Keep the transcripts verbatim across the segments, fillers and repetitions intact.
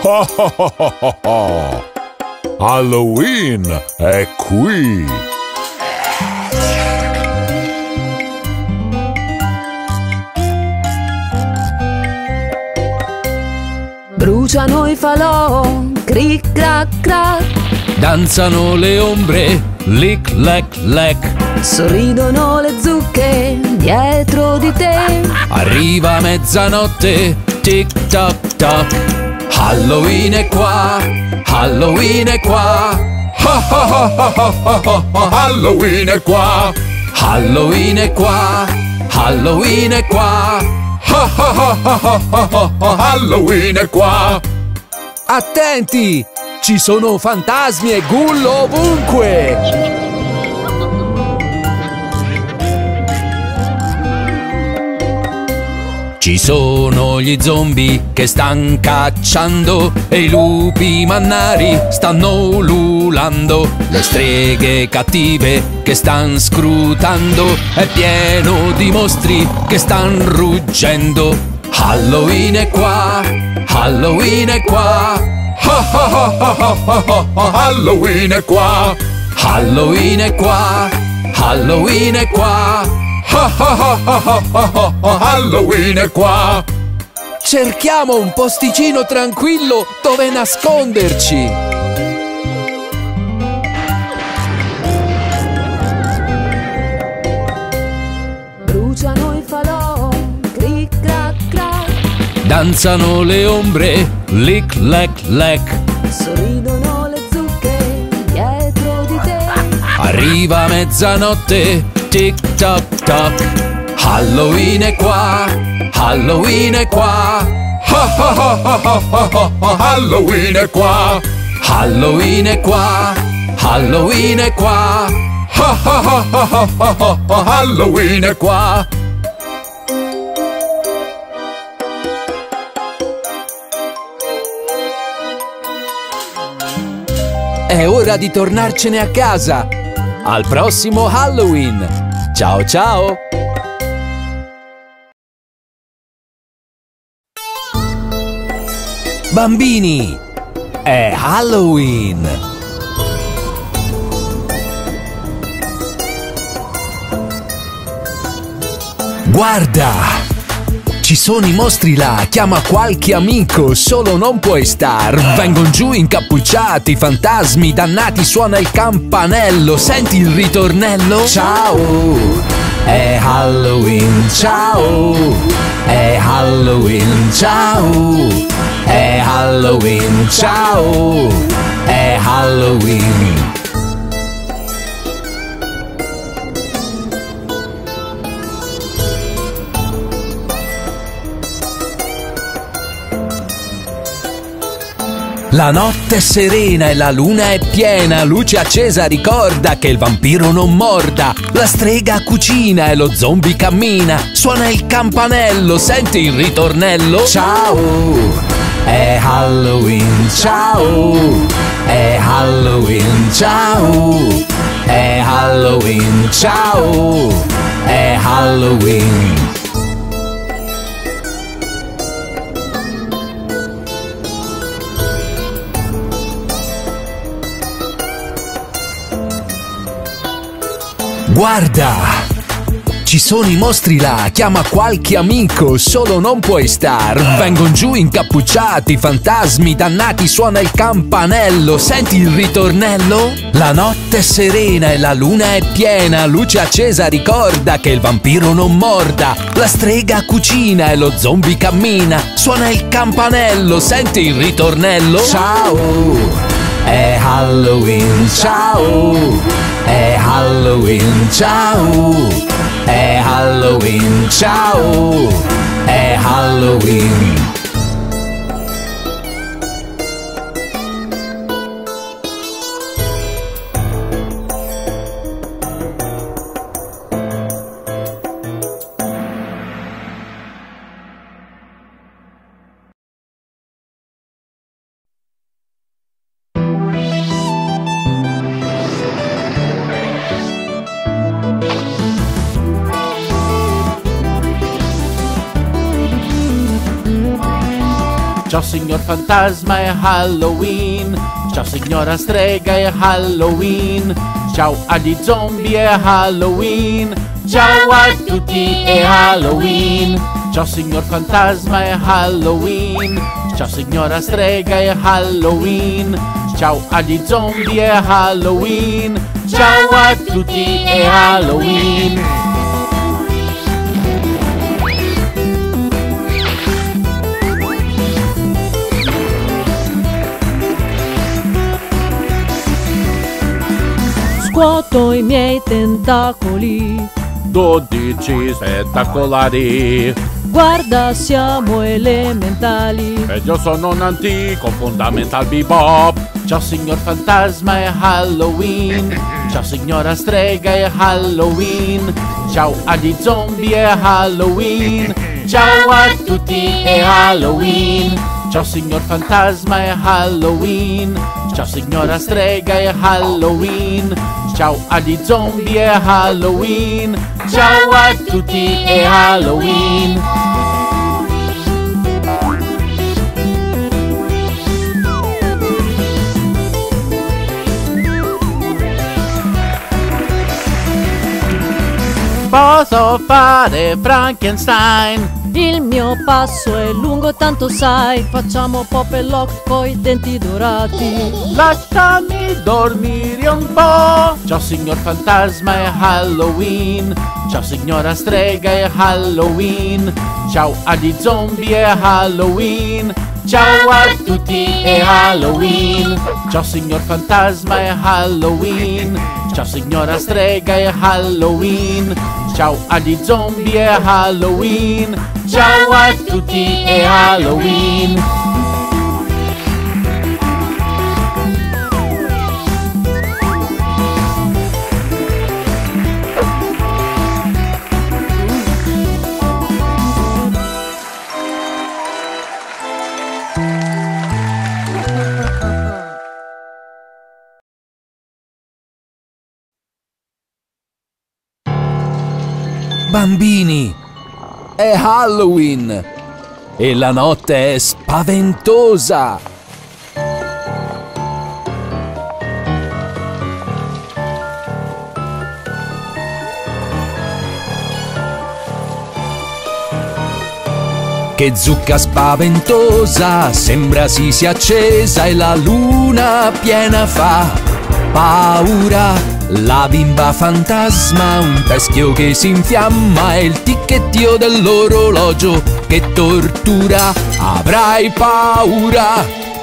Halloween è qui! Bruciano i falò, cric crac crac. Danzano le ombre, lic lec lec. Sorridono le zucche dietro di te. Arriva mezzanotte, tic toc toc. Halloween è qua, Halloween è qua. Halloween è qua! Halloween è qua, Halloween è qua. Halloween è qua! Attenti! Ci sono fantasmi e ghoul ovunque! Ci sono gli zombie che stan cacciando e i lupi mannari stanno ululando. Le streghe cattive che stan scrutando, è pieno di mostri che stan ruggendo. Halloween è qua, Halloween è qua. Halloween è qua! Halloween è qua, Halloween è qua. Halloween è qua! Cerchiamo un posticino tranquillo dove nasconderci. Bruciano i falò, cric crac crac. Danzano le ombre, lic lec lec. Sorridono le zucche dietro di te. Arriva mezzanotte, tic toc toc. Halloween è qua, Halloween è qua. Halloween è qua! Halloween è qua, Halloween è qua. Halloween è qua! È ora di tornarcene a casa. Al prossimo Halloween. Ciao ciao. Bambini, è Halloween! Guarda! Ci sono i mostri là, chiama qualche amico, solo non puoi star. Vengono giù incappucciati, fantasmi dannati, suona il campanello, senti il ritornello? Ciao! È Halloween, ciao! È Halloween, ciao! È Halloween, ciao! È Halloween! La notte è serena e la luna è piena, luce accesa ricorda che il vampiro non morda. La strega cucina e lo zombie cammina, suona il campanello, senti il ritornello? Ciao! È Halloween, ciao! È Halloween, ciao! È Halloween, ciao! È Halloween! Guarda! Ci sono i mostri là, chiama qualche amico, solo non puoi star. Vengono giù incappucciati, fantasmi dannati, suona il campanello, senti il ritornello? La notte è serena e la luna è piena, luce accesa ricorda che il vampiro non morda. La strega cucina e lo zombie cammina, suona il campanello, senti il ritornello? Ciao! È Halloween, ciao! È Halloween, ciao! È Halloween, ciao! È Halloween! Ciao signor fantasma, è Halloween. Ciao signora strega, è Halloween. Ciao agli zombie, è Halloween. Ciao a tutti, è Halloween. Ciao signor fantasma, è Halloween. Ciao signora strega, è Halloween. Ciao agli zombie, è Halloween. Ciao a tutti, è Halloween. Scuoto i miei tentacoli, Dodici spettacolari. guarda siamo elementali. Ed io sono un antico Fundamental Bebop. Ciao signor fantasma, è Halloween. Ciao signora strega, è Halloween. Ciao agli zombie, è Halloween. Ciao a tutti, è Halloween. Ciao signor fantasma, è Halloween. Ciao signora strega, è Halloween. Ciao agli zombie, è Halloween. Ciao a tutti, è Halloween. Posso fare Frankenstein. Il mio passo è lungo, tanto sai. Facciamo pop e lock coi denti dorati. Lasciami dormire un po'. Ciao signor fantasma, è Halloween. Ciao signora strega, è Halloween. Ciao agli zombie, è Halloween. Ciao a tutti, è Halloween. Ciao signor fantasma, è Halloween. Ciao signora strega, è Halloween. Ciao agli zombie, è Halloween. Ciao a tutti, è Halloween. Bambini, è Halloween e la notte è spaventosa. Che zucca spaventosa, sembra si sia accesa e la luna piena fa paura. La bimba fantasma, un teschio che si infiamma e il ticchettio dell'orologio che tortura. Avrai paura.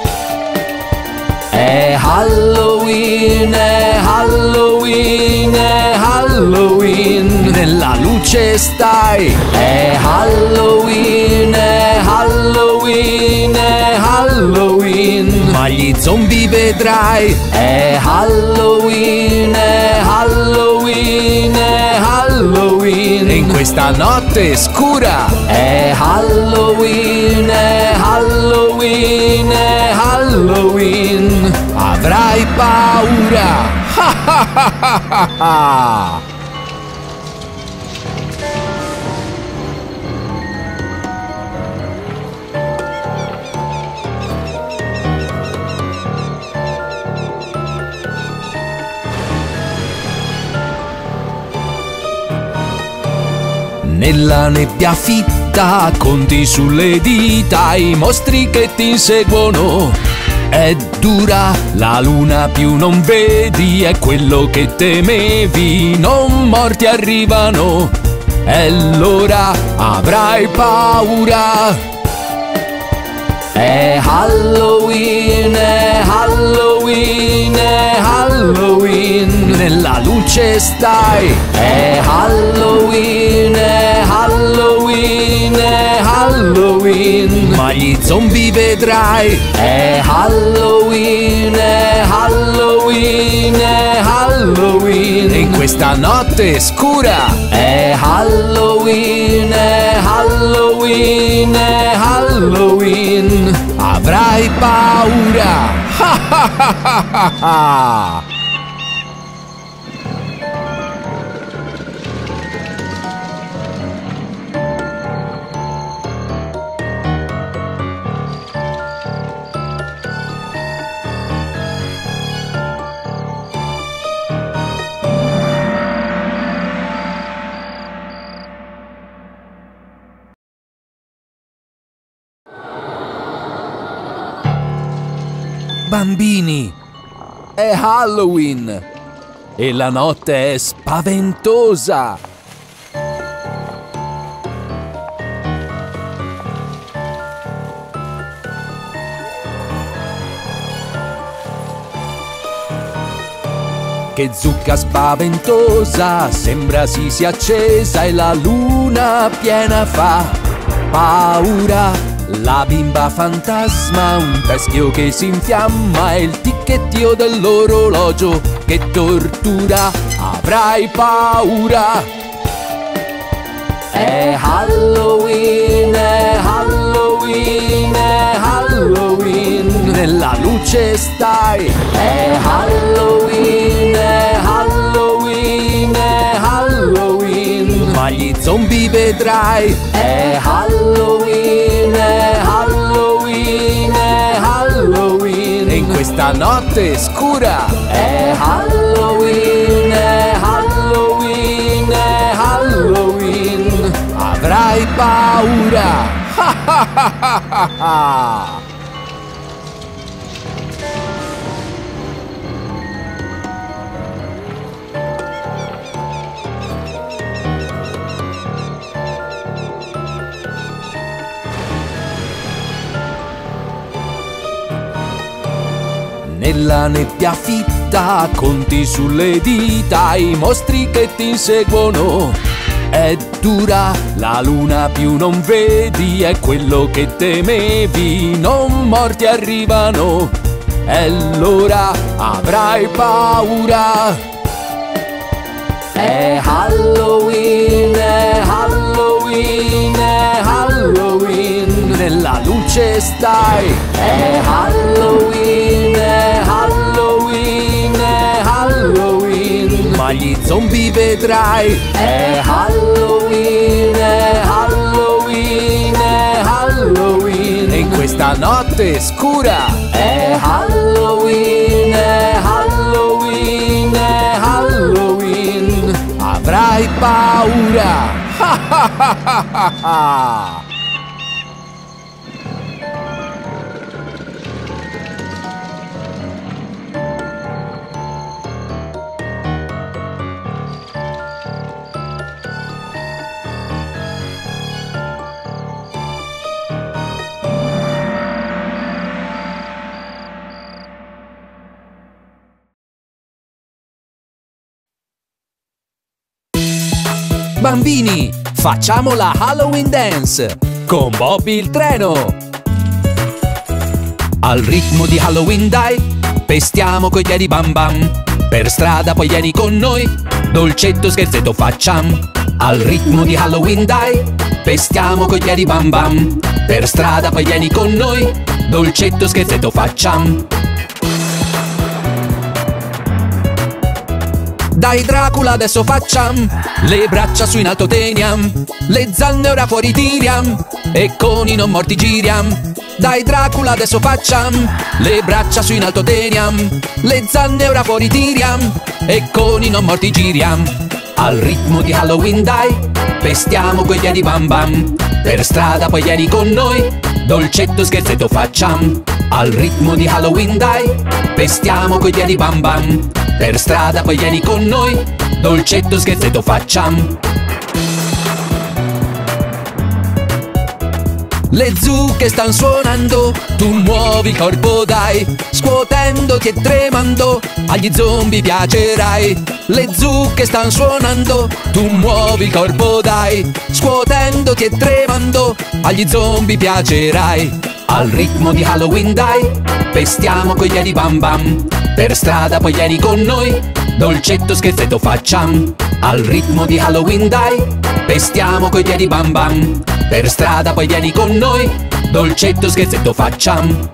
È Halloween, è Halloween, è Halloween. Nella luce stai. È Halloween, è Halloween, è Halloween. Ma gli zombie vedrai. È Halloween, è Halloween, è Halloween. E in questa notte scura. È Halloween, è Halloween, è Halloween. Avrai paura. Ha ha ha ha ha ha. Nella nebbia fitta conti sulle dita i mostri che ti inseguono. È dura, la luna più non vedi, è quello che temevi, non morti arrivano. E l'ora avrai paura. È Halloween, è Halloween, è Halloween. Nella luce stai. È Halloween, è Halloween, è Halloween. Ma gli zombie vedrai. È Halloween, è Halloween, è Halloween. E in questa notte scura. È Halloween, è Halloween, è Halloween. Avrai paura. Ha ha ha ha ha ha. Bambini, è Halloween e la notte è spaventosa. Che zucca spaventosa, sembra si sia accesa e la luna piena fa paura. La bimba fantasma, un teschio che si infiamma e il ticchettio dell'orologio che tortura. Avrai paura. È Halloween, è Halloween, è Halloween. Nella luce stai. È Halloween, è Halloween, è Halloween. Ma gli zombie vedrai. È Halloween, è Halloween, è Halloween. E in questa notte scura è Halloween, è Halloween, è Halloween. Avrai paura. Nella nebbia fitta conti sulle dita i mostri che ti inseguono. È dura, la luna più non vedi, è quello che temevi, non morti arrivano. E l'ora avrai paura. È Halloween, è Halloween, è Halloween. Nella luce stai. È Halloween, è Halloween, è Halloween. Ma gli zombie vedrai. È Halloween, è Halloween, è Halloween. E in questa notte scura è Halloween, è Halloween, è Halloween. Avrai paura. Bambini, facciamo la Halloween Dance con Bobby il treno. Al ritmo di Halloween dai, pestiamo coi piedi bam bam. Per strada poi vieni con noi, dolcetto scherzetto facciamo. Al ritmo di Halloween dai, pestiamo coi piedi bam bam. Per strada poi vieni con noi, dolcetto scherzetto facciamo. Dai Dracula adesso facciam, le braccia su in alto teniam, le zanne ora fuori tiriam, e con i non morti giriam. Dai Dracula adesso facciam, le braccia su in alto teniam, le zanne ora fuori tiriam, e con i non morti giriam. Al ritmo di Halloween dai, pestiamo coi piedi bam bam. Per strada poi vieni con noi, dolcetto scherzetto facciam. Al ritmo di Halloween dai, pestiamo coi piedi bam bam. Per strada poi vieni con noi, dolcetto scherzetto facciam. Le zucche stan suonando, tu muovi il corpo dai, scuotendoti e tremando, agli zombie piacerai. Le zucche stan suonando, tu muovi il corpo dai, scuotendoti e tremando, agli zombie piacerai. Al ritmo di Halloween dai, pestiamo coi piedi bam bam. Per strada poi vieni con noi, dolcetto scherzetto facciam. Al ritmo di Halloween dai, pestiamo coi piedi bam bam. Per strada poi vieni con noi, dolcetto scherzetto facciam.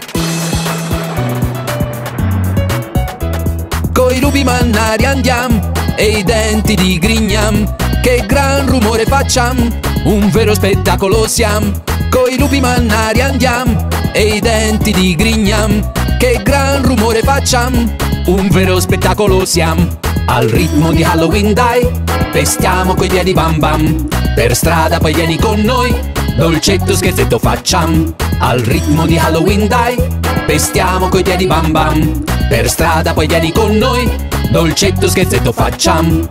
Coi lupi mannari andiam e i denti digrignam, che gran rumore facciam, un vero spettacolo siam. Coi lupi mannari andiam e i denti digrignam, che gran rumore facciam, un vero spettacolo siam. Al ritmo di Halloween dai, pestiamo coi piedi bam bam. Per strada poi vieni con noi, dolcetto scherzetto facciam. Al ritmo di Halloween dai, Tempestiamo coi piedi bam bam. Per strada poi vieni con noi, dolcetto scherzetto facciam.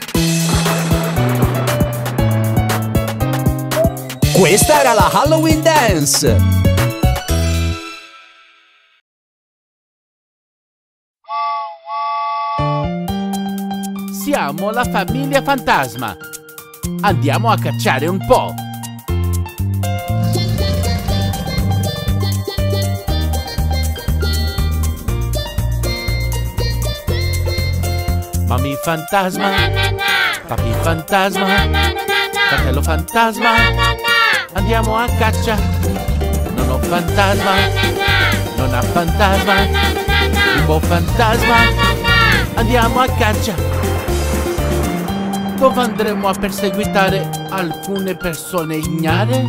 Questa era la Halloween Dance. Siamo la famiglia fantasma. Andiamo a cacciare un po'. Mammi fantasma, papi fantasma, fratello fantasma, andiamo a caccia. Nonno fantasma, nonna fantasma, bimbo fantasma, andiamo a caccia. Dove andremo a perseguitare alcune persone ignare?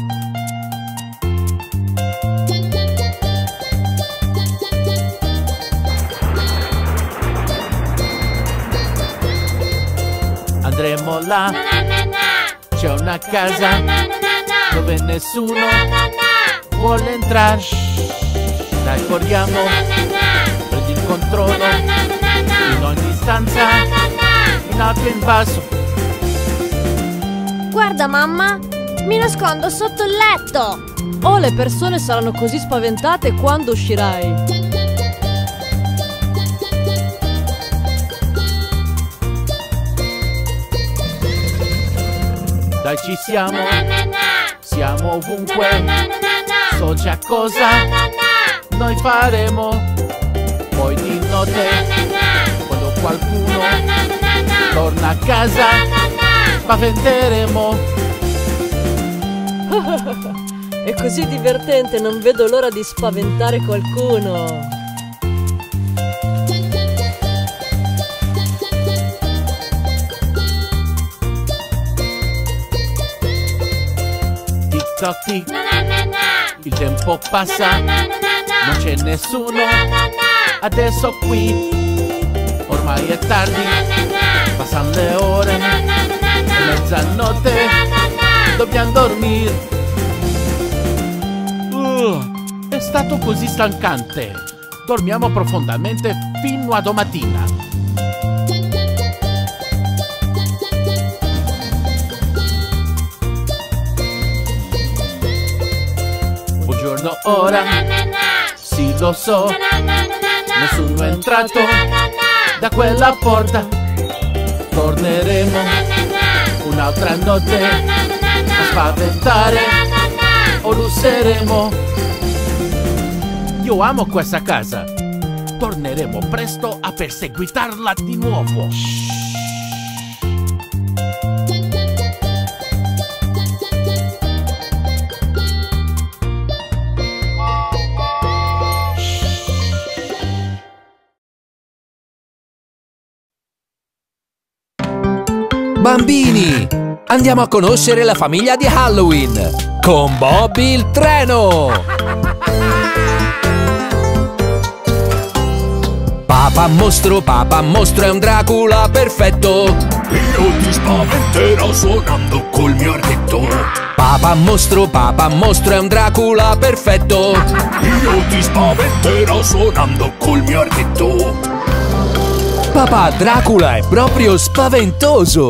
Andremo là, c'è una casa dove nessuno vuole entrare. Dai, corriamo, prendi il controllo in ogni stanza, in alto e in basso. Guarda mamma, mi nascondo sotto il letto. Oh, le persone saranno così spaventate quando uscirai. Dai, ci siamo, siamo ovunque, so già cosa noi faremo. Poi di notte, quando qualcuno torna a casa, spaventeremo. È così divertente, non vedo l'ora di spaventare qualcuno. Tic tic, il tempo passa, non c'è nessuno adesso qui. Ormai è tardi, passano le ore, è mezzanotte, dobbiamo dormire. Uh, è stato così stancante. Dormiamo profondamente fino a domattina. Buongiorno ora, sì lo so, nessuno è entrato da quella porta. Torneremo un'altra notte a spaventare o russeremo. Io amo questa casa. Torneremo presto a perseguitarla di nuovo. Bambini, andiamo a conoscere la famiglia di Halloween con Bobby il treno. Papà mostro, papà mostro è un Dracula perfetto. Io ti spaventerò suonando col mio archetto. Papà mostro, papà mostro è un Dracula perfetto. Io ti spaventerò suonando col mio archetto. Papà Dracula è proprio spaventoso.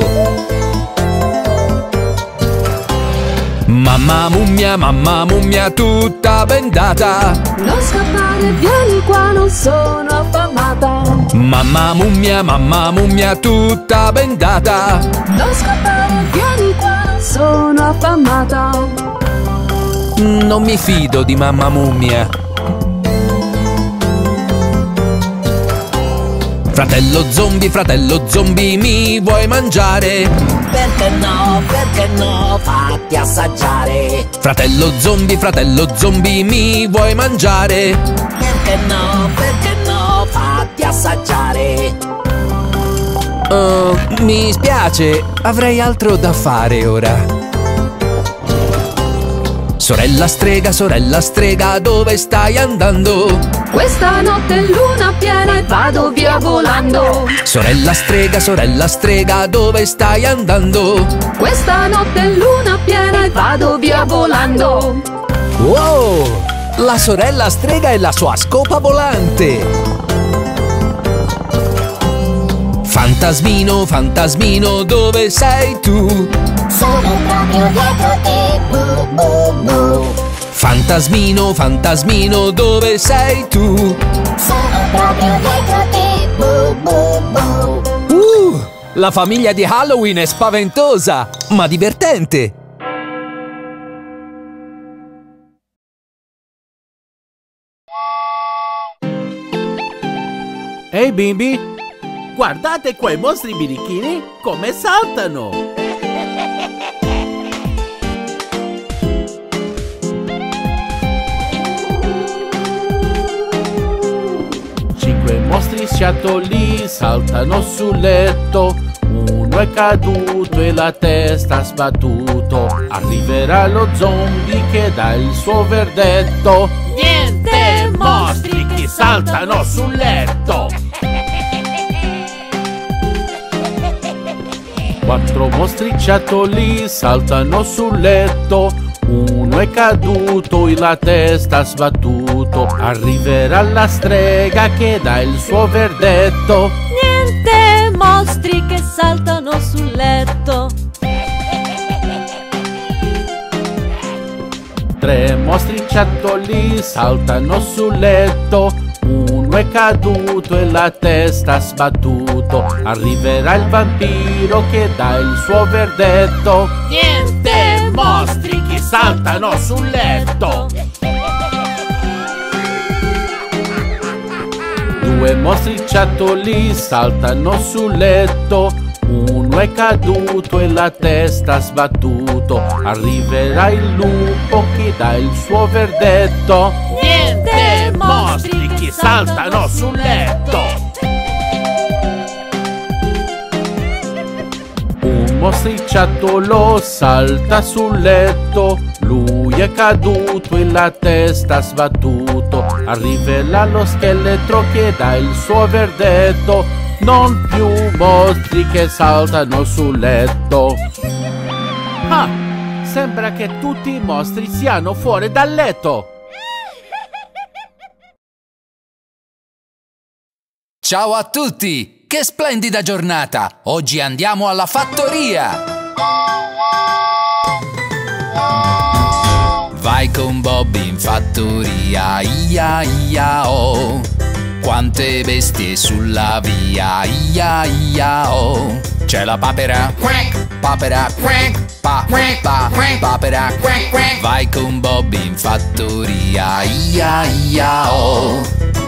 Mamma mummia, mamma mummia tutta bendata. Non scappare, vieni qua, non sono affamata. Mamma mummia, mamma mummia tutta bendata. Non scappare, vieni qua, non sono affamata. Non mi fido di mamma mummia. Fratello zombie, fratello zombie, mi vuoi mangiare? Perché no, perché no, fatti assaggiare. Fratello zombie, fratello zombie, mi vuoi mangiare? Perché no, perché no, fatti assaggiare. Uh, mi spiace, avrei altro da fare ora. Sorella strega, sorella strega, dove stai andando? Questa notte è luna piena e vado via volando. Sorella strega, sorella strega, dove stai andando? Questa notte è luna piena e vado via volando. Wow! La sorella strega e la sua scopa volante. Fantasmino, fantasmino, dove sei tu? Sono proprio dietro te, bu bu bu. Fantasmino, fantasmino, dove sei tu? Sono proprio dietro te, bu bu bu. Uh, la famiglia di Halloween è spaventosa, ma divertente. Ehi bimbi, guardate quei mostri birichini come saltano! Cinque mostri sciatoli saltano sul letto. Uno è caduto e la testa ha sbattuto. Arriverà lo zombie che dà il suo verdetto. Niente mostri che saltano sul letto! Quattro mostriciattoli saltano sul letto. Uno è caduto e la testa ha sbattuto. Arriverà la strega che dà il suo verdetto. Niente mostri che saltano sul letto. Tre mostriciattoli saltano sul letto. Uno è caduto e la testa ha sbattuto. Arriverà il vampiro che dà il suo verdetto. Niente mostri che saltano sul letto! Due mostriciattoli saltano sul letto. Uno è caduto e la testa ha sbattuto. Arriverà il lupo che dà il suo verdetto. Niente mostri che saltano sul letto! Un mostriciattolo salta sul letto. Lui è caduto e la testa ha sbattuto. Arriverà lo scheletro che dà il suo verdetto. Non più mostri che saltano sul letto. Ah, sembra che tutti i mostri siano fuori dal letto. Ciao a tutti! Che splendida giornata! Oggi andiamo alla fattoria! Vai con Bobby in fattoria, ia ia oh! Quante bestie sulla via, ia ia oh! C'è la papera, quack, papera, quack, pa, pa, papera, quack, quack. Vai con Bobby in fattoria, ia ia oh!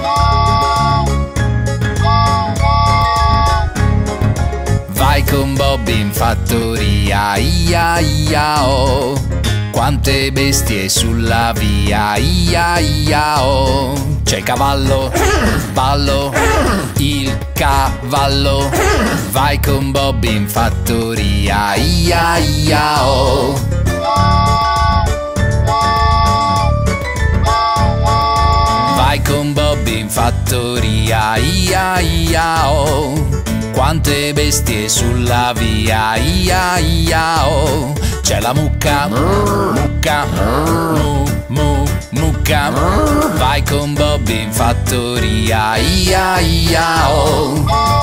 Vai con Bobby in fattoria, ia ia oh! Quante bestie sulla via, ia ia oh! C'è il cavallo, ballo, il cavallo. Vai con Bobby in fattoria, ia ia oh! Vai con Bobby in fattoria, ia ia oh! Quante bestie sulla via, ia ia oh! C'è la mucca, mucca, mu, mu, mucca. Vai con Bobby in fattoria, ia ia oh!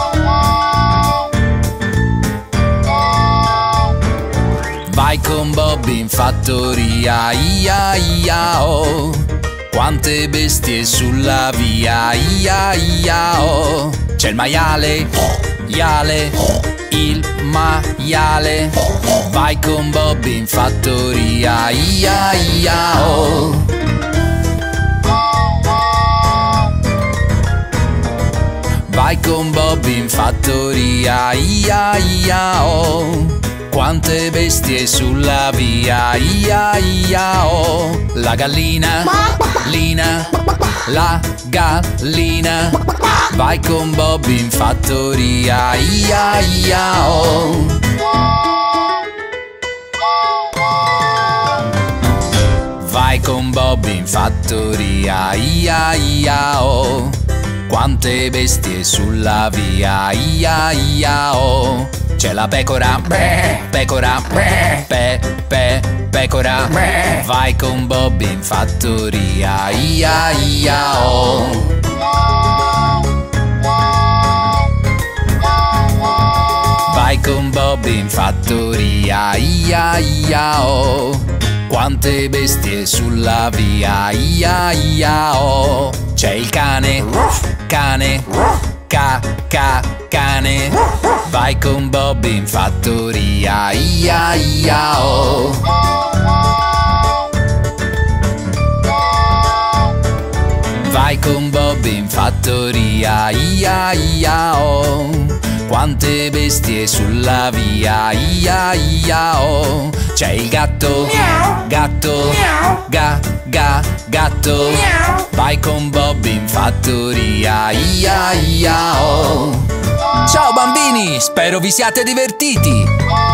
Vai con Bobby in fattoria, ia ia oh! Quante bestie sulla via, ia ia oh! C'è il maiale, iale, il maiale. Vai con Bobby in fattoria, ia ia oh! Vai con Bobby in fattoria, ia ia oh! Quante bestie sulla via, ia ia oh! La gallina, lina, la gallina. Vai con Bobby in fattoria, ia ia oh! Vai con Bobby in fattoria, ia ia oh! Quante bestie sulla via, ia ia oh. C'è la pecora, pecora, pe, pe, pecora. Vai con Bob in fattoria, ia ia oh. Vai con Bob in fattoria, ia ia oh. Quante bestie sulla via, ia ia oh. C'è il cane, cane, ca, ca, cane. Vai con Bob in fattoria, ia ia oh. Vai con Bob in fattoria, ia ia oh. Quante bestie sulla via, ia ia oh. C'è il gatto, gatto, ga, ga, gatto. Vai con Bob in fattoria, ia ia oh. Ciao bambini, spero vi siate divertiti.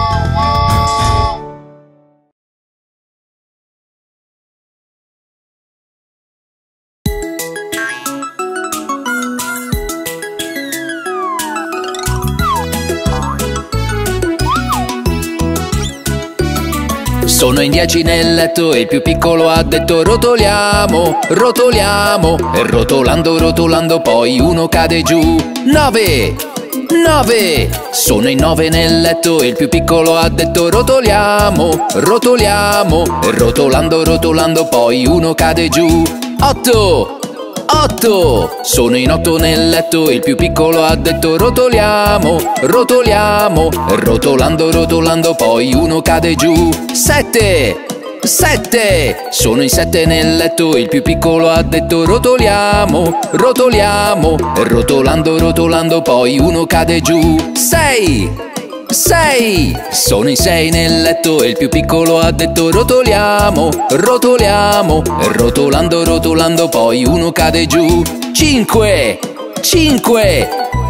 Sono in dieci nel letto e il più piccolo ha detto rotoliamo, rotoliamo. E rotolando, rotolando poi uno cade giù. Nove, nove. Sono in nove nel letto e il più piccolo ha detto rotoliamo, rotoliamo. E rotolando, rotolando poi uno cade giù. Otto, otto. Sono in otto nel letto e il più piccolo ha detto rotoliamo, rotoliamo. E rotolando, rotolando poi uno cade giù. Sette, sette. Sono in sette nel letto e il più piccolo ha detto rotoliamo, rotoliamo. E rotolando, rotolando poi uno cade giù. Sei, sei. Sono in sei nel letto e il più piccolo ha detto rotoliamo, rotoliamo. E rotolando, rotolando poi uno cade giù. Cinque, cinque.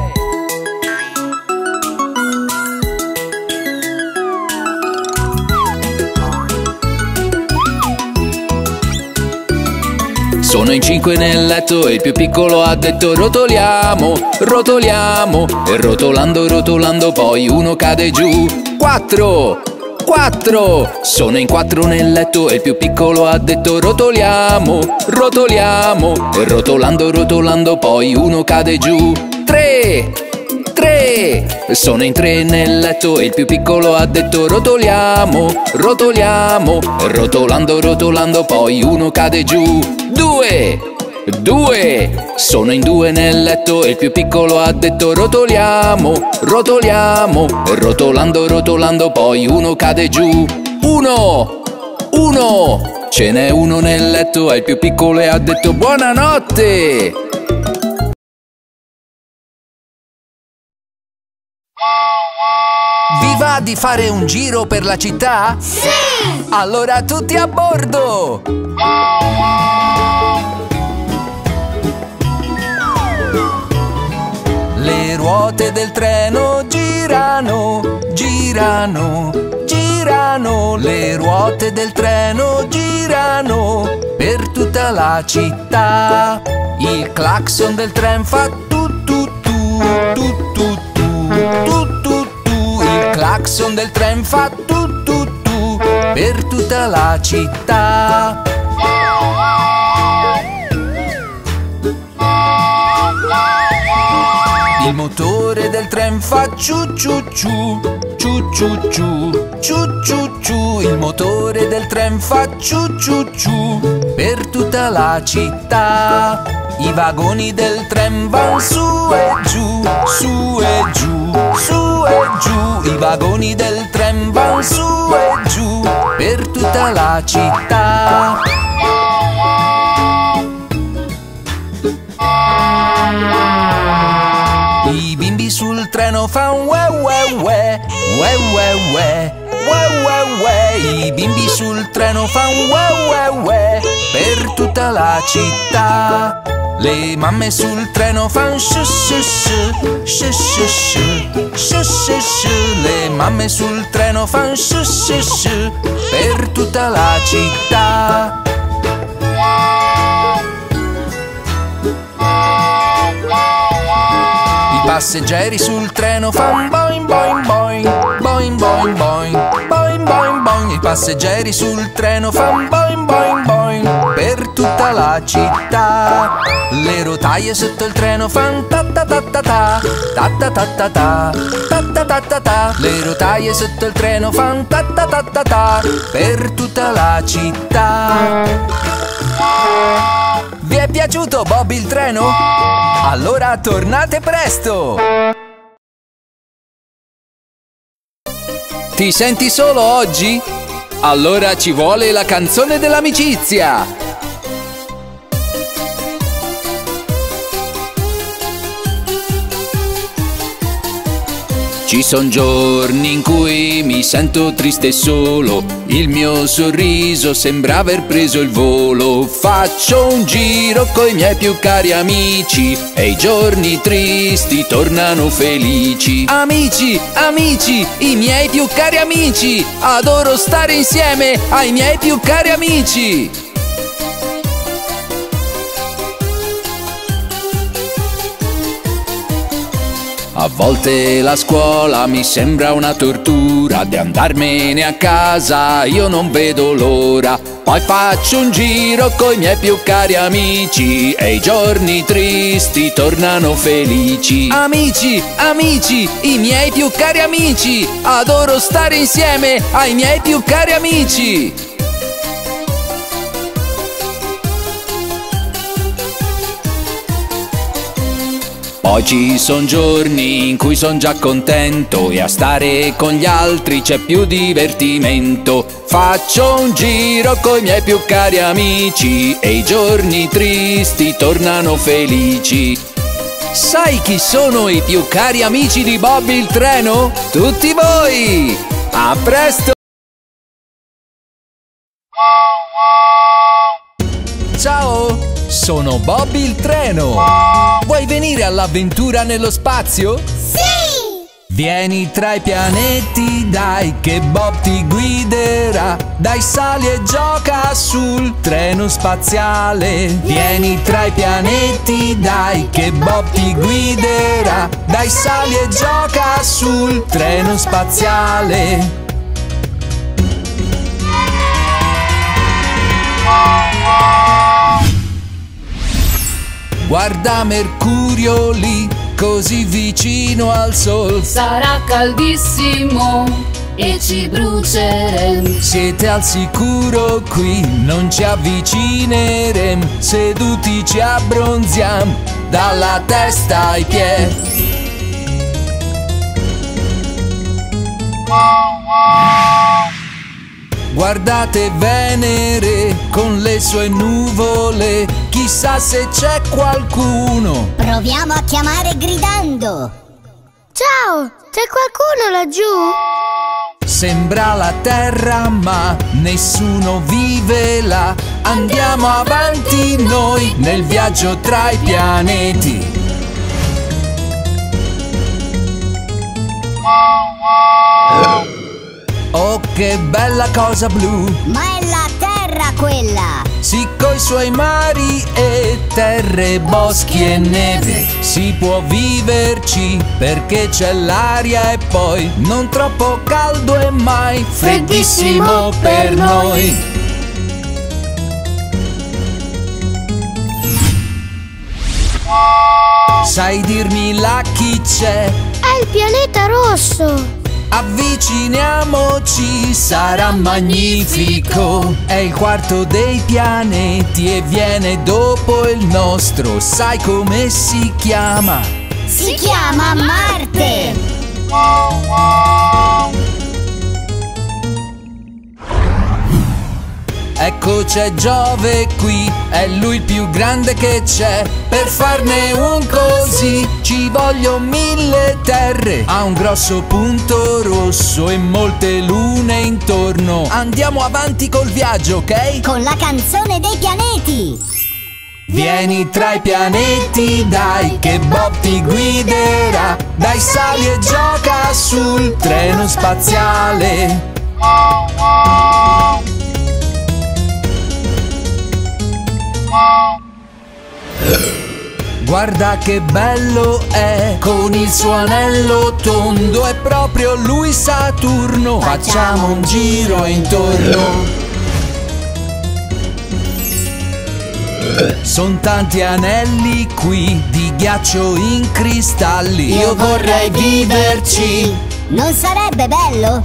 Sono in cinque nel letto e il più piccolo ha detto rotoliamo, rotoliamo. E rotolando, rotolando poi uno cade giù. Quattro, quattro. Sono in quattro nel letto e il più piccolo ha detto rotoliamo, rotoliamo. E rotolando, rotolando poi uno cade giù. Tre, tre. Sono in tre nel letto e il più piccolo ha detto rotoliamo, rotoliamo. E rotolando, rotolando poi uno cade giù. Due, due. Sono in due nel letto e il più piccolo ha detto rotoliamo, rotoliamo. E rotolando, rotolando poi uno cade giù. Uno, uno. Ce n'è uno nel letto e il più piccolo ha detto buonanotte. Vi va di fare un giro per la città? Sì! Allora tutti a bordo! Le ruote del treno girano, girano, girano. Le ruote del treno girano per tutta la città. Il clacson del tren fa tu tu tu, tu tu tu, tu tu tu. Il clacson del tren fa tu tu tu per tutta la città. Il motore del tren fa ciu ciu ciu, ciu ciu ciu, ciu ciu ciu. Il motore del tren fa ciu ciu ciu per tutta la città. I vagoni del tren van su e giù, su e giù, su e giù. I vagoni del tren van su e giù per tutta la città. I bimbi sul treno fan ue ue ue, ue ue ue, ue ue ue. I bimbi sul treno fan ue ue ue per tutta la città. Le mamme sul treno fan shu shu shu, shu shu shu, shu shu shu. Le mamme sul treno fan shu shu shu per tutta la città. passeggeri sul treno fan boing boing boing, boing boing boing, boing boing boing. I passeggeri sul treno fan boing boing boing per tutta la città. Le rotaie sotto il treno fan ta ta ta ta ta, ta ta ta ta ta, ta ta ta ta ta. Le rotaie sotto il treno fan ta ta ta ta ta per tutta la città. Vi è piaciuto Bob il treno? Allora tornate presto! Ti senti solo oggi? Allora ci vuole la canzone dell'amicizia! Ci son giorni in cui mi sento triste e solo, il mio sorriso sembra aver preso il volo. Faccio un giro coi miei più cari amici e i giorni tristi tornano felici. Amici, amici, i miei più cari amici, adoro stare insieme ai miei più cari amici. A volte la scuola mi sembra una tortura, di andarmene a casa io non vedo l'ora. Poi faccio un giro coi miei più cari amici e i giorni tristi tornano felici. Amici, amici, i miei più cari amici, adoro stare insieme ai miei più cari amici. Poi ci son giorni in cui son già contento e a stare con gli altri c'è più divertimento. Faccio un giro coi miei più cari amici e i giorni tristi tornano felici. Sai chi sono i più cari amici di Bob il treno? Tutti voi! A presto! Ciao! Sono Bob il treno! Vuoi venire all'avventura nello spazio? Sì! Vieni tra i pianeti, dai che Bob ti guiderà. Dai, sali e gioca sul treno spaziale. Vieni tra i pianeti, dai che Bob ti guiderà. Dai, sali e gioca sul treno spaziale. Guarda Mercurio lì, così vicino al Sol. Sarà caldissimo e ci bruceremo. Siete al sicuro qui, non ci avvicineremo. Seduti ci abbronziamo, dalla testa ai piedi. Guardate Venere con le sue nuvole, chissà se c'è qualcuno. Proviamo a chiamare gridando. Ciao, c'è qualcuno laggiù? Sembra la Terra ma nessuno vive là. Andiamo avanti noi nel viaggio tra i pianeti. Oh, che bella cosa blu! Ma è la Terra quella! Sì, coi suoi mari e terre, boschi e neve. Si può viverci perché c'è l'aria e poi non troppo caldo e mai freddissimo per noi. Sai dirmi là chi c'è? È il pianeta rosso! Avviciniamoci, sarà magnifico. È il quarto dei pianeti e viene dopo il nostro. Sai come si chiama? Si chiama Marte! Ecco c'è Giove qui, è lui il più grande che c'è. Per farne un così ci vogliono mille terre. Ha un grosso punto rosso e molte lune intorno. Andiamo avanti col viaggio, ok? Con la canzone dei pianeti! Vieni tra i pianeti, dai che Bob ti guiderà. Dai, sali e gioca sul treno spaziale. Guarda che bello è, con il suo anello tondo, è proprio lui Saturno. Facciamo un giro intorno. Son tanti anelli qui, di ghiaccio in cristalli. Io vorrei viverci. Non sarebbe bello?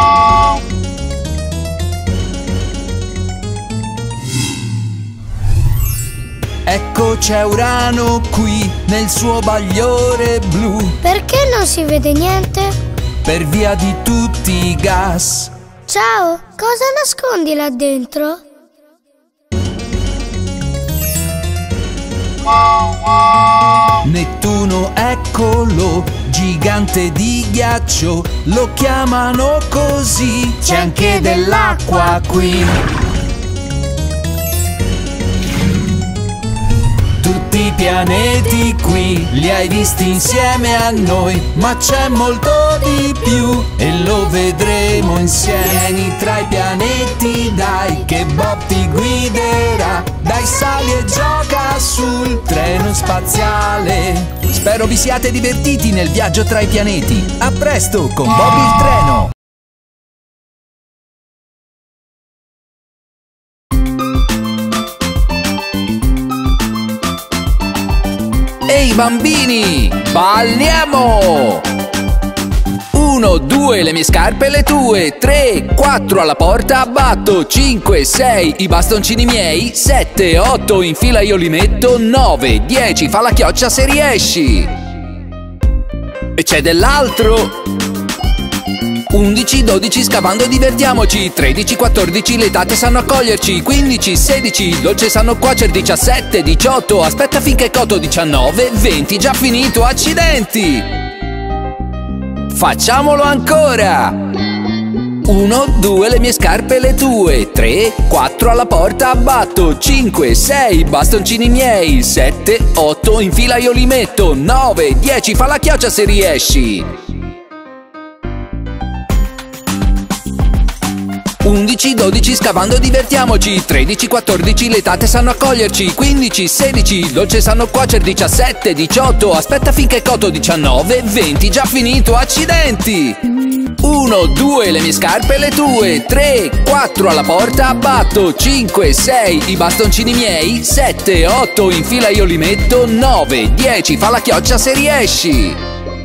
Ecco c'è Urano qui, nel suo bagliore blu. Perché non si vede niente? Per via di tutti i gas. Ciao, cosa nascondi là dentro? Nettuno, eccolo, gigante di ghiaccio, lo chiamano così. C'è anche dell'acqua qui. Tutti i pianeti qui li hai visti insieme a noi, ma c'è molto di più e lo vedremo insieme. Vieni tra i pianeti, dai, che Bob ti guiderà. Dai, sali e gioca sul treno spaziale. Spero vi siate divertiti nel viaggio tra i pianeti. A presto con Bob il treno! Ehi bambini, balliamo! Uno, due, le mie scarpe e le tue. Tre, quattro, alla porta abbatto. Cinque, sei, i bastoncini miei. Sette, otto, in fila io li metto. Nove, dieci, fa la chioccia se riesci. E c'è dell'altro. Undici, dodici, scavando divertiamoci. Tredici, quattordici, le tate sanno accoglierci. Quindici, sedici, il dolce sanno cuocer. Diciassette, diciotto, aspetta finché coto. Diciannove, venti, già finito, accidenti! Facciamolo ancora! Uno, due, le mie scarpe e le tue. Tre, quattro, alla porta abbatto. Cinque, sei, bastoncini miei. Sette, otto, in fila io li metto. Nove, dieci, fa la chioccia se riesci. Undici, dodici, scavando divertiamoci. Tredici, quattordici, le tate sanno accoglierci. Quindici, sedici, il dolce sanno cuocer. Diciassette, diciotto, aspetta finché coto. Diciannove, venti, già finito, accidenti! Uno, due, le mie scarpe e le tue. Tre, quattro, alla porta abbatto. Cinque, sei, i bastoncini miei. Sette, otto, in fila io li metto. Nove, dieci, fa la chioccia se riesci.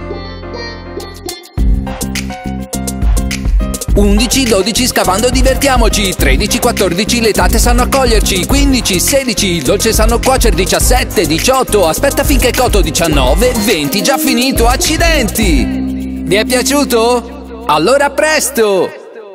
Undici, dodici, scavando divertiamoci. Tredici, quattordici, le tate sanno accoglierci. Quindici, sedici, il dolce sanno cuocer. Diciassette, diciotto, aspetta finché coto. Diciannove, venti, già finito, accidenti! Vi è piaciuto? Allora a presto!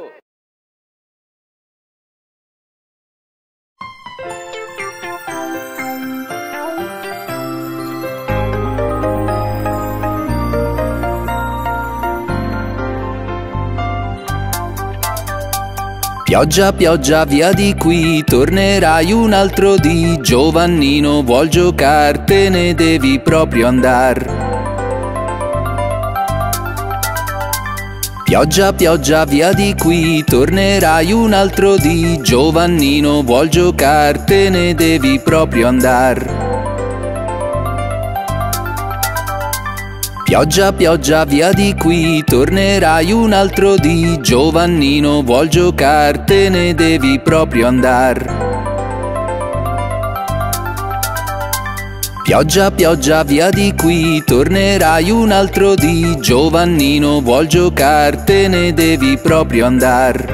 Pioggia, pioggia, via di qui, tornerai un altro dì. Giovannino vuol giocar, te ne devi proprio andar. Pioggia, pioggia, via di qui, tornerai un altro dì. Giovannino vuol giocar, te ne devi proprio andar. Pioggia, pioggia, via di qui, tornerai un altro dì. Giovannino vuol giocar, te ne devi proprio andar. Pioggia, pioggia, via di qui, tornerai un altro dì. Giovannino vuol giocar, te ne devi proprio andar.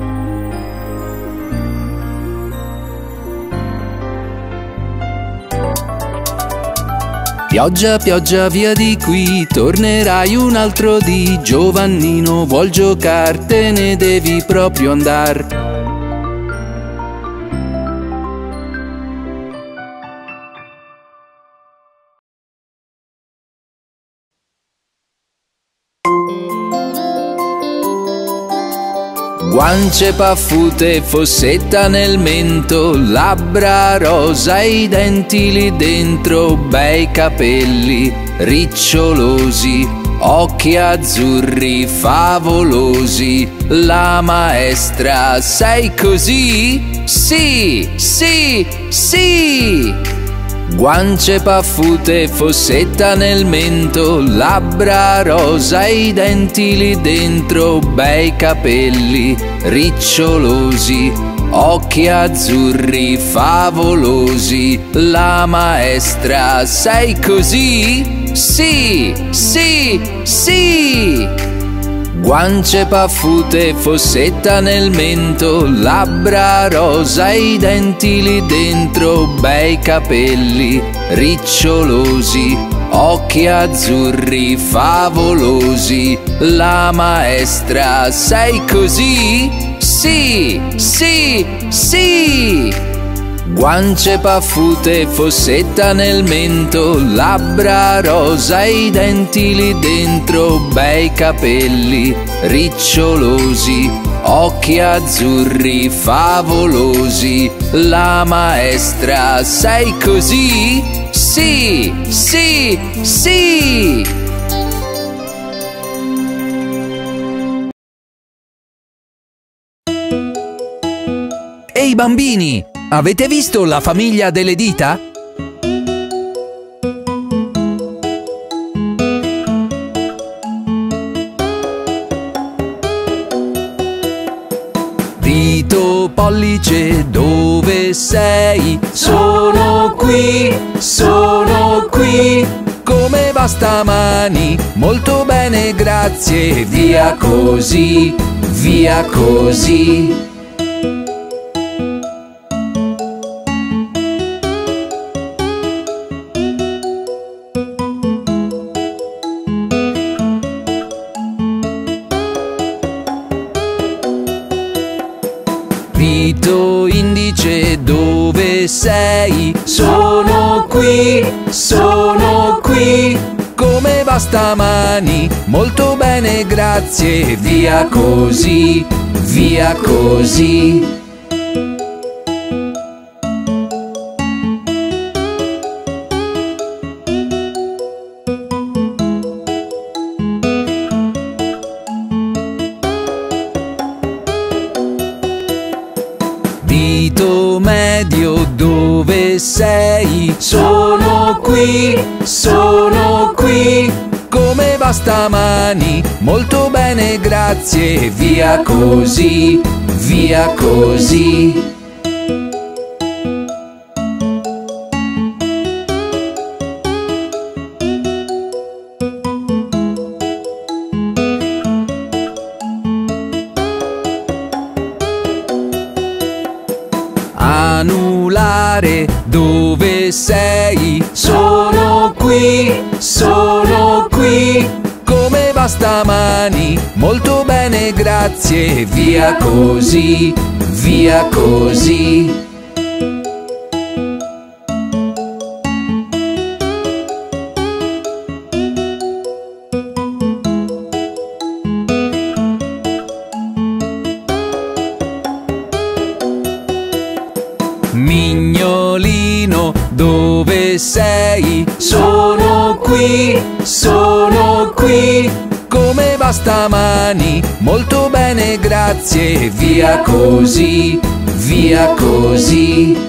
Pioggia, pioggia, via di qui, tornerai un altro dì. Giovannino vuol giocar, te ne devi proprio andar. Guance paffute, fossetta nel mento, labbra rosa e i denti lì dentro, bei capelli ricciolosi, occhi azzurri favolosi. La maestra, sei così? Sì, sì, sì! Guance paffute, fossetta nel mento, labbra rosa e i denti lì dentro, bei capelli ricciolosi, occhi azzurri favolosi. La maestra, sei così? Sì, sì, sì! Guance paffute, fossetta nel mento, labbra rosa e i denti lì dentro, bei capelli ricciolosi, occhi azzurri favolosi. La maestra, sei così? Sì, sì, sì! Guance paffute, fossetta nel mento, labbra rosa e i denti lì dentro, bei capelli ricciolosi, occhi azzurri favolosi. La maestra, sei così? Sì, sì, sì! Ehi bambini! Avete visto la famiglia delle dita? Dito, pollice, dove sei? Sono qui, sono qui. Come va stamani? Molto bene, grazie. Via così, via così. Dito, indice, dove sei? Sono qui, sono qui. Come va stamani? Molto bene, grazie. Via così, via così. Dito medio, dove sei? Sono qui, sono qui. Come va stamani? Molto bene, grazie. Via così, via così. Anulare, dove sei? Sono qui, sono qui. Come va stamani? Molto bene, grazie. Via così, via così. Mignolino, dove sei? Sono qui, sono qui. Come va stamani? Molto bene, grazie. Via così, via così.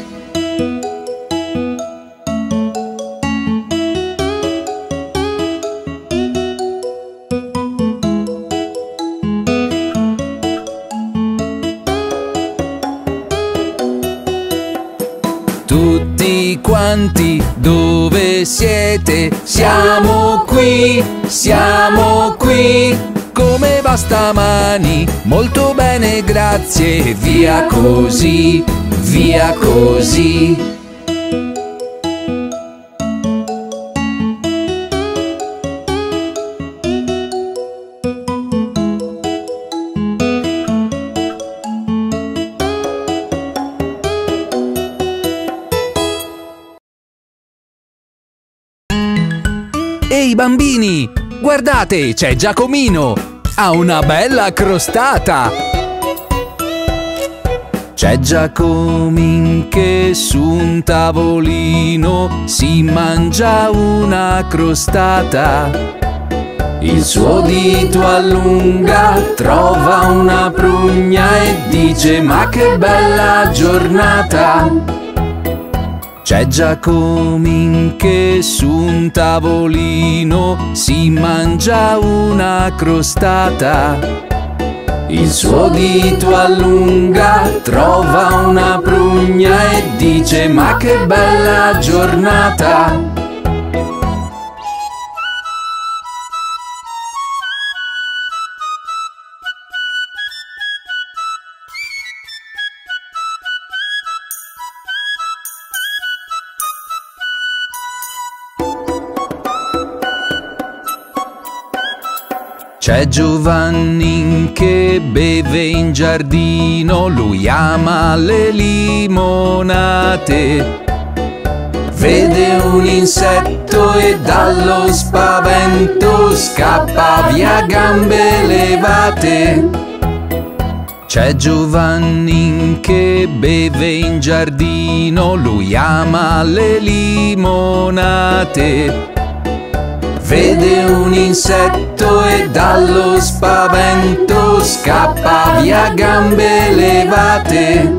Tutti quanti, dove siete? Siamo qui, siamo qui. Come va stamani? Molto bene, grazie. Via così, via così. Ehi bambini, guardate, c'è Giacomino! Ha una bella crostata! C'è Giacomin che su un tavolino si mangia una crostata. Il suo dito allunga, trova una prugna e dice: ma che bella giornata! C'è Giacomin che su un tavolino si mangia una crostata. Il suo dito allunga, trova una prugna e dice: ma che bella giornata! C'è Giovannin che beve in giardino, lui ama le limonate. Vede un insetto e dallo spavento scappa via a gambe levate. C'è Giovannin che beve in giardino, lui ama le limonate. Vede un insetto e dallo spavento scappa via a gambe levate.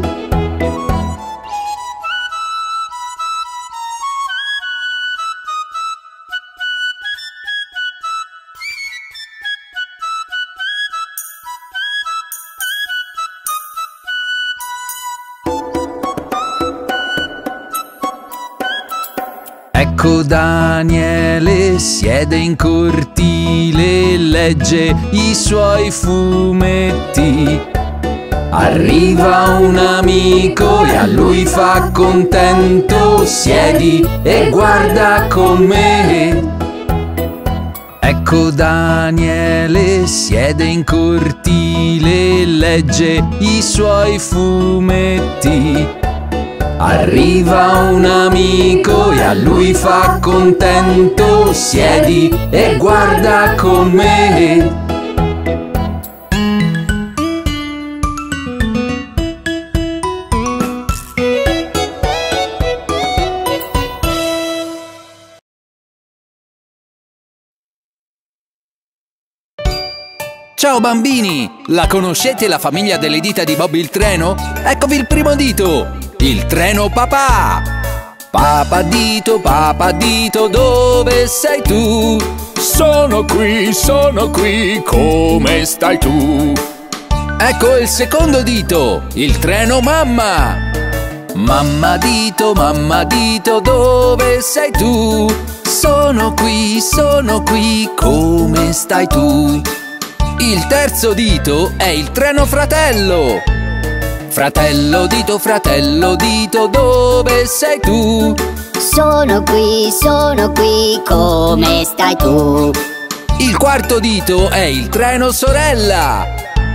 Ecco Daniele siede in cortile e legge i suoi fumetti. Arriva un amico e a lui fa contento: siedi e guarda con me. Ecco Daniele siede in cortile e legge i suoi fumetti. Arriva un amico e a lui fa contento: siedi e guarda con me. Ciao bambini! La conoscete la famiglia delle dita di Bob il treno? Eccovi il primo dito! Il treno papà! Papà dito, papà dito, dove sei tu? Sono qui, sono qui, come stai tu? Ecco il secondo dito, il treno mamma! Mamma dito, mamma dito, dove sei tu? Sono qui, sono qui, come stai tu? Il terzo dito è il treno fratello! Fratello dito, fratello dito, dove sei tu? Sono qui, sono qui, come stai tu? Il quarto dito è il treno sorella!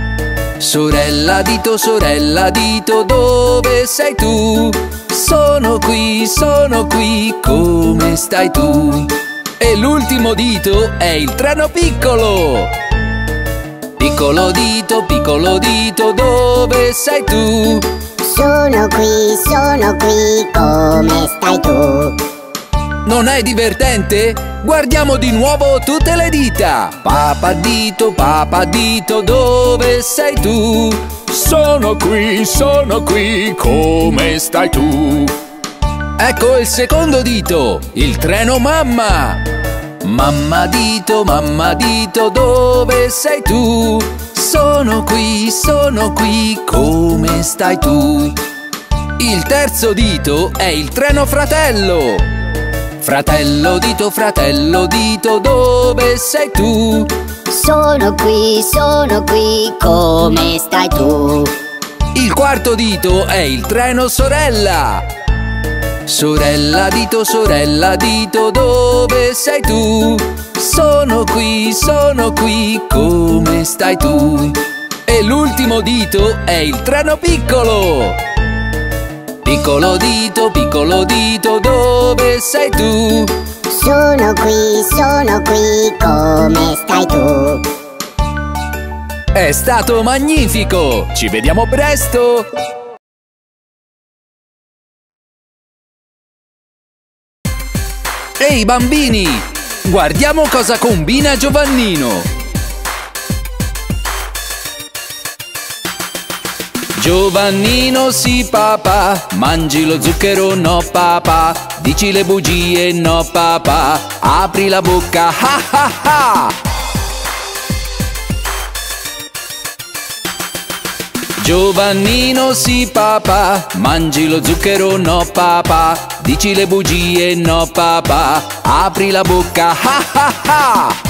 Sorella dito, sorella dito, dove sei tu? Sono qui, sono qui, come stai tu? E l'ultimo dito è il treno piccolo! Piccolo dito, piccolo dito, dove sei tu? Sono qui, sono qui, come stai tu? Non è divertente? Guardiamo di nuovo tutte le dita! Papà dito, papà dito, dove sei tu? Sono qui, sono qui, come stai tu? Ecco il secondo dito, il treno mamma! Mamma dito, mamma dito, dove sei tu? Sono qui, sono qui, come stai tu? Il terzo dito è il treno fratello! Fratello dito, fratello dito, dove sei tu? Sono qui, sono qui, come stai tu? Il quarto dito è il treno sorella! Sorella dito, sorella dito, dove sei tu? Sono qui, sono qui, come stai tu? E l'ultimo dito è il treno piccolo! Piccolo dito, piccolo dito, dove sei tu? Sono qui, sono qui, come stai tu? È stato magnifico! Ci vediamo presto! Ehi bambini! Guardiamo cosa combina Giovannino! Giovannino sì papà, mangi lo zucchero no papà, dici le bugie no papà, apri la bocca ha ha ha. Giovannino sì papà, mangi lo zucchero no papà, dici le bugie no papà, apri la bocca ha ha ha.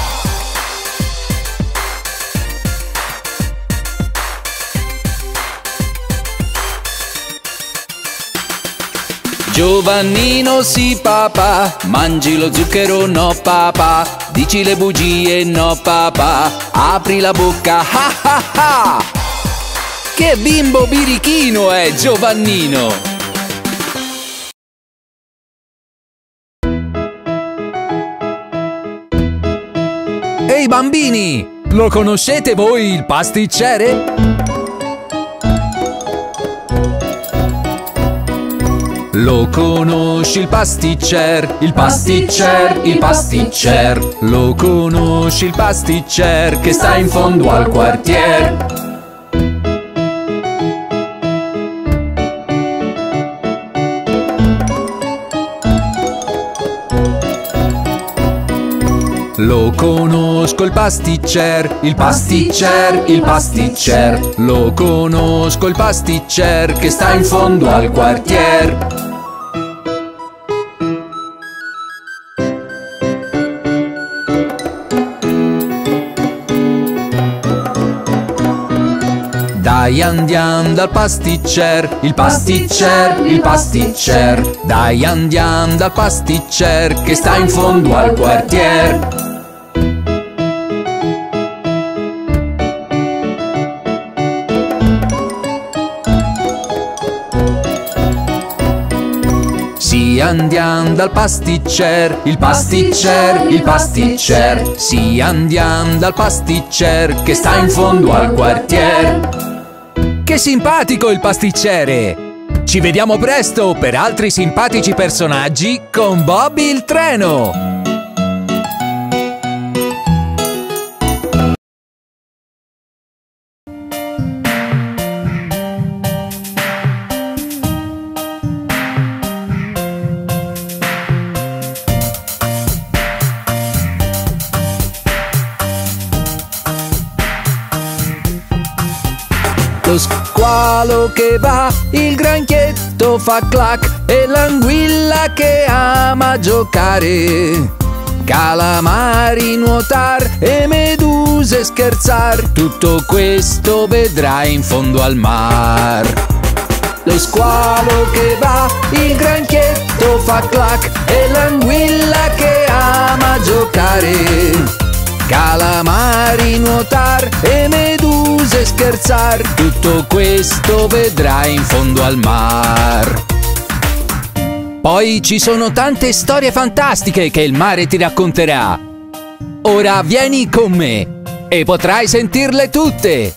Giovannino sì papà, mangi lo zucchero no papà, dici le bugie no papà, apri la bocca ha ha ha. Che bimbo birichino è Giovannino! Ehi bambini, lo conoscete voi il pasticcere? Lo conosci il pasticcer, il pasticcer, il pasticcer. Lo conosci il pasticcer che sta in fondo al quartier. Lo conosco il pasticcer, il pasticcer, il pasticcer. Lo conosco il pasticcer che sta in fondo al quartier. Dai andiamo dal pasticcer, il pasticcer, il pasticcer. Dai andiamo dal pasticcer che sta in fondo al quartier. Sì andiamo dal pasticcer, il pasticcer, il pasticcer. Sì andiamo dal pasticcer che sta in fondo al quartier. Che simpatico il pasticcere! Ci vediamo presto per altri simpatici personaggi con Bobby il treno! Lo squalo che va, il granchietto fa clac e l'anguilla che ama giocare. Calamari nuotar e meduse scherzar, tutto questo vedrai in fondo al mar. Lo squalo che va, il granchietto fa clac e l'anguilla che ama giocare. Calamari nuotar e meduse scherzar, tutto questo vedrai in fondo al mar. Poi ci sono tante storie fantastiche che il mare ti racconterà. Ora vieni con me e potrai sentirle tutte.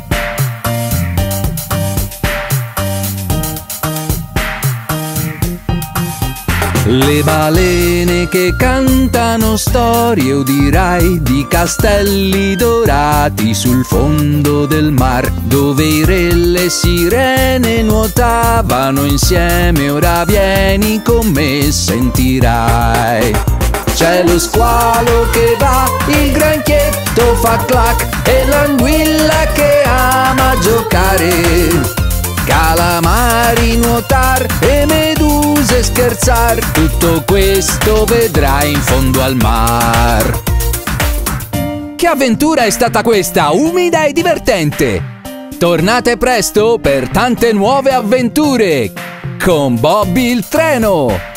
Le balene che cantano storie udirai di castelli dorati sul fondo del mar, dove i re e le sirene nuotavano insieme. Ora vieni con me e sentirai. C'è lo squalo che va, il granchietto fa clac e l'anguilla che ama giocare. Calamari nuotar e meduse scherzar, tutto questo vedrai in fondo al mar. Che avventura è stata questa, umida e divertente! Tornate presto per tante nuove avventure con Bobby il treno!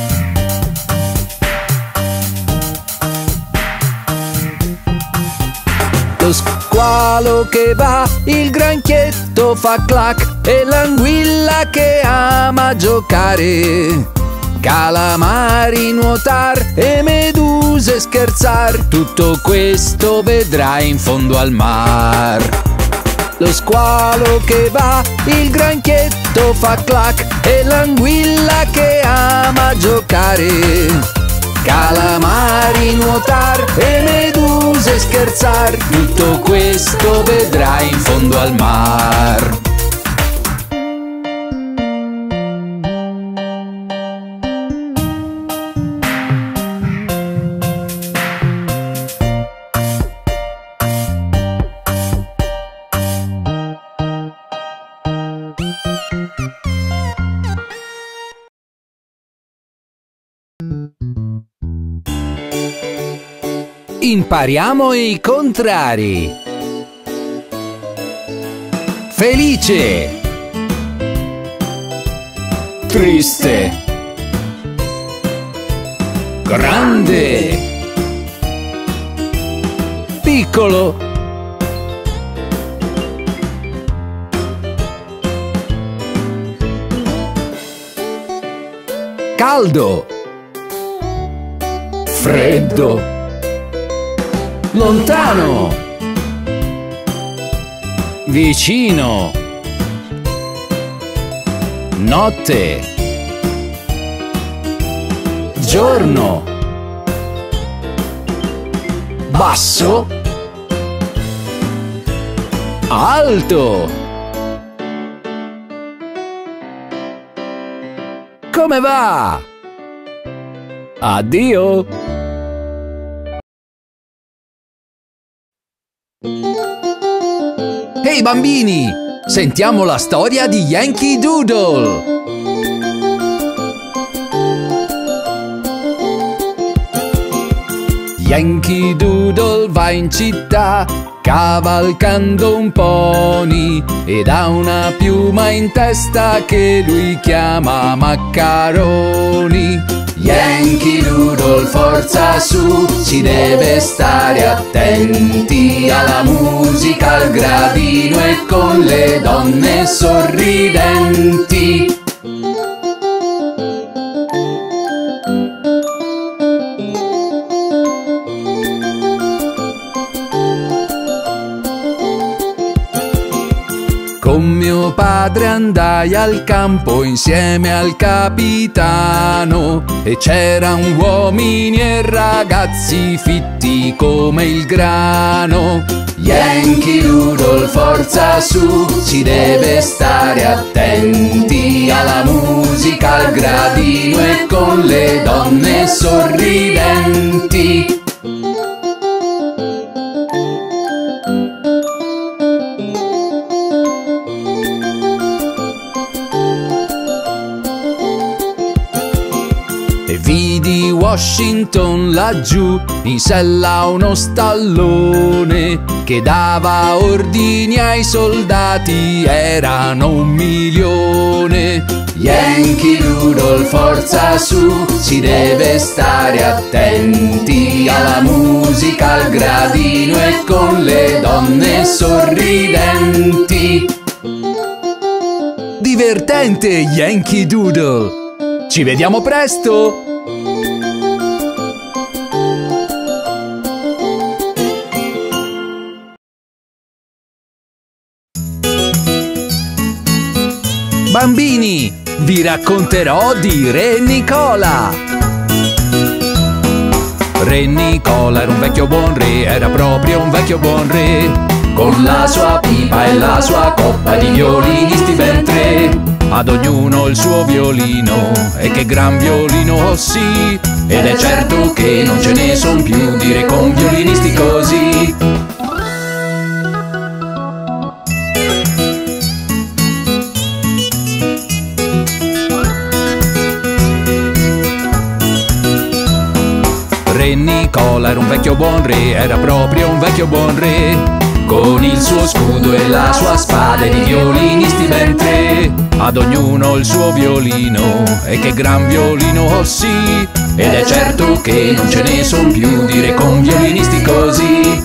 Lo squalo che va, il granchietto fa clac e l'anguilla che ama giocare. Calamari nuotar e meduse scherzar, tutto questo vedrai in fondo al mar. Lo squalo che va, il granchietto fa clac e l'anguilla che ama giocare. Calamari nuotar e meduse scherzar, tutto questo vedrai in fondo al mar. Impariamo i contrari. Felice, Triste, grande, piccolo, caldo, freddo, lontano, vicino, notte, giorno, basso, alto. Come va? Addio! Ehi bambini! Sentiamo la storia di Yankee Doodle! Yankee Doodle va in città cavalcando un pony ed ha una piuma in testa che lui chiama Maccaroni. Yankee Doodle, forza su, ci deve stare attenti alla musica, al gradino e con le donne sorridenti. Con mio padre andai al campo insieme al capitano e c'erano uomini e ragazzi fitti come il grano. Yankee Doodle, forza su, ci deve stare attenti alla musica, al gradino e con le donne sorridenti. Vidi Washington laggiù in sella a uno stallone che dava ordini ai soldati, erano un milione. Yankee Doodle, forza su, ci deve stare attenti alla musica, al gradino e con le donne sorridenti. Divertente Yankee Doodle! Ci vediamo presto! Bambini, vi racconterò di Re Nicola. Re Nicola era un vecchio buon re, era proprio un vecchio buon re, con la sua pipa e la sua coppa di violinisti ben tre. Ad ognuno il suo violino, e che gran violino, oh sì, ed è certo che non ce ne son più di re con violinisti così. Re Nicola era un vecchio buon re, era proprio un vecchio buon re, con il suo scudo e la sua spada e di violinisti ben tre. Ad ognuno il suo violino, e che gran violino, oh sì, ed è certo che non ce ne son più di re con violinisti così.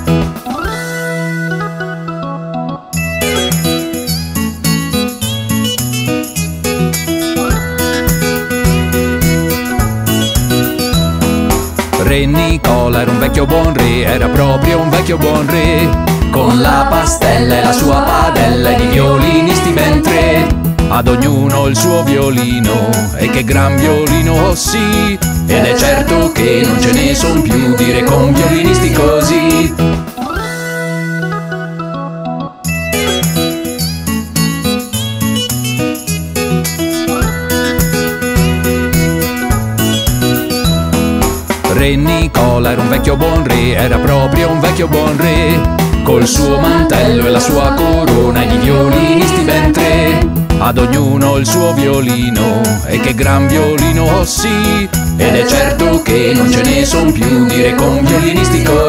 Re Nicola era un vecchio buon re, era proprio un vecchio buon re, con la pastella e la sua padella e di violinisti ben tre. Ad ognuno il suo violino, e che gran violino, oh sì, ed è certo che non ce ne son più di re con violinisti così. Re Nicola era un vecchio buon re, era proprio un vecchio buon re, col suo mantello e la sua corona e di violinisti ben tre. Ad ognuno il suo violino, e che gran violino, oh sì, ed è certo che non ce ne son più, dire con violinistico.